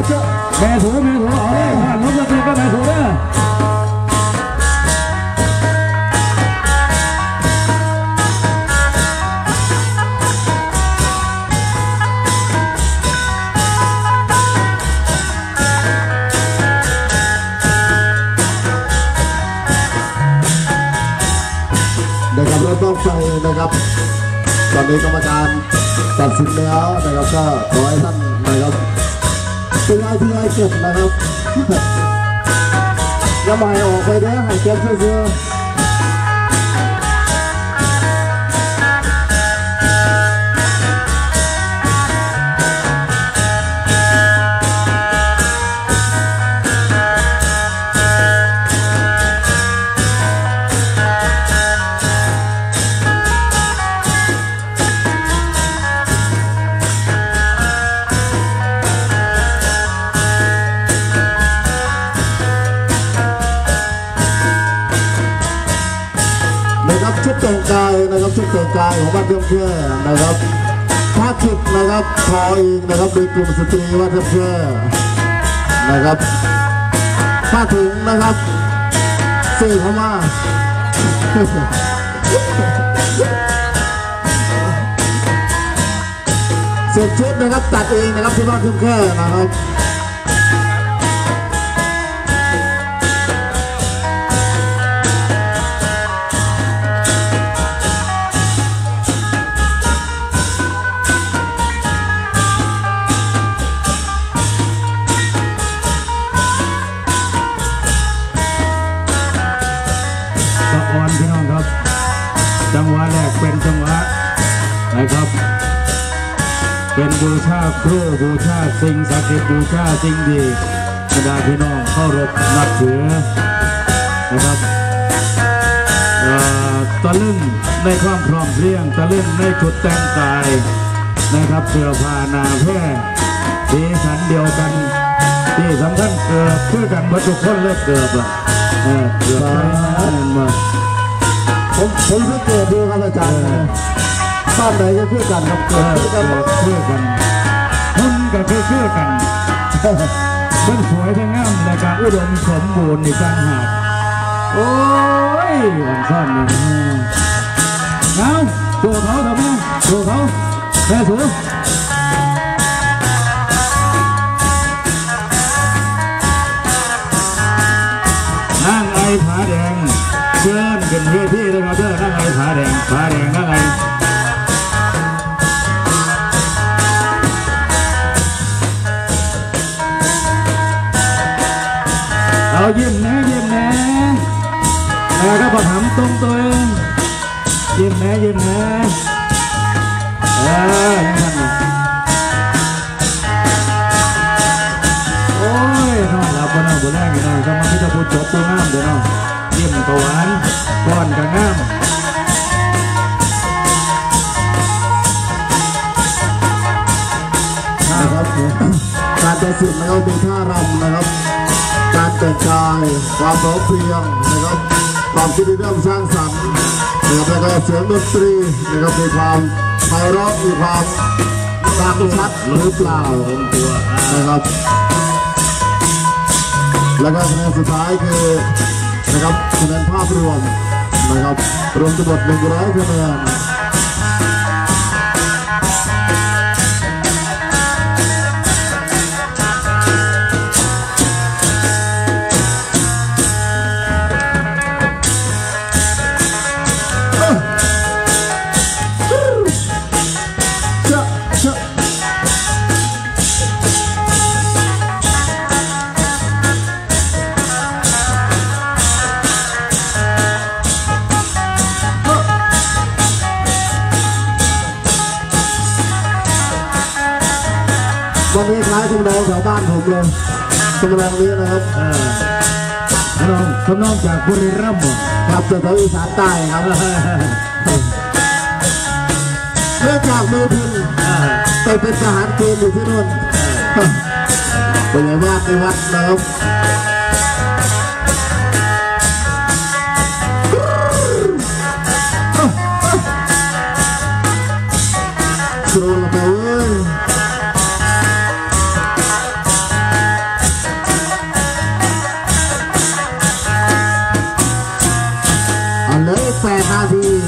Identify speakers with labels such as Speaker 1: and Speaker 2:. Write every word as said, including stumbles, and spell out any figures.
Speaker 1: แม่ถูแม่ถูเอาเลยผ่านรถเลยก็แม่ถูเลย
Speaker 2: นะครับเริ่มต้องไปนะครับตอนนี้กรรมการตัดสินแล้วนะครับก็ขอให้ท่านนะครับเป็นไอทีไอเก็บนะครับอย่ามาให้ออกไปเด้อให้เก็บเสื้อชุดแต่งกายนะครับชุดแต่งกายของบ้านเทียมแค่นะครับผ้าขิดนะครับทอเองนะครับโดยกลุ่มสตรีบ้านเทียมแค่นะครับผ้าถุงนะครับซื้อเข้ามาเสร็จชุดนะครับตัดเองนะครับที่บ้านเทียมแค่นะครับ
Speaker 1: พี่น้องครับจังหวะแรกเป็นจังหวะนะครับเป็นบูชาครูบูชาสิ่งศักดิ์สิทธิ์บูชาสิ่งดีบรรดาพี่น้องเคารพนับถือนะครับตะลึงในความพร้อมเพรียงตะลึงในชุดแต่งกายนะครับเสื้อผ้าหนาแพร่สีสันเดียวกันที่สำคัญเกือบเพื่อกันวัตถุคนเลิกเกือบอ่ะเกือบไปนั่นมาผมผมสังเกตดูครับอาจารย์บ้านไหนก็คือกันครับเกิดกันเพื่อกันคนก็คือเพื่อกันมันสวยทั้งงามและการอุดมสมบูรณ์ในการหาโอ้ยวันซ่อนนี่เงาตัวเขาทำไมตัวเขาแม่สูนั่งไอ้ผาแดงเชิญขึ้นเวทีเลยครับเด้อนั่งไงผาแดงผาแดงนั่งไงเอายิ้มแน่ยิ้มแน่แต่ก็ประหำตรงตัวเองยิ้มแน่ยิ้มแน่เออยังทันโอ้ยนอนหลับวันนั้นวันแรกนี่นะก็มาที่จะพูดจบตัวงามเดี๋ยวเนาะยิ้มก็หวานก้อนก็งาม
Speaker 2: นะครับการตัดสินนะครับเป็นท่ารำนะครับการแต่งกายความพร้อมเพรียงนะครับความคิดเรื่องสร้างสรรค์นะครับแล้วก็เสียงดนตรีนะครับมีความไพเราะมีความดังชัดหรือเปล่านะครับแล้วก็คะแนนสุดท้ายคือนะครับคะแนนภาพรวมนะครับรวมทั้งหมดหนึ่งร้อยคะแนนวันนี้คล้ายคุณน้องแถวบ้านผมเลยตรงแรงนี้นะครับ
Speaker 1: น้องคุณน้องจากบุรีรัมย์
Speaker 2: ครับจากอีสานใต้ครับเมื่อจากมือพินไปเป็นทหารเกณฑ์อยู่ที่นู่นเป็นไงบ้างในวัดนะครับโซลไปเว้ยแปดนาที